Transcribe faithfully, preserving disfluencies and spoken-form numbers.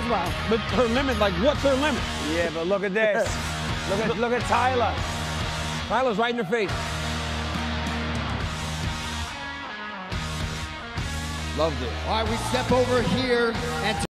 well. But her limit, like, what's her limit? Yeah, but look at this. look at look at Taila. Taila's right in her face. Loved it. All right, we step over here and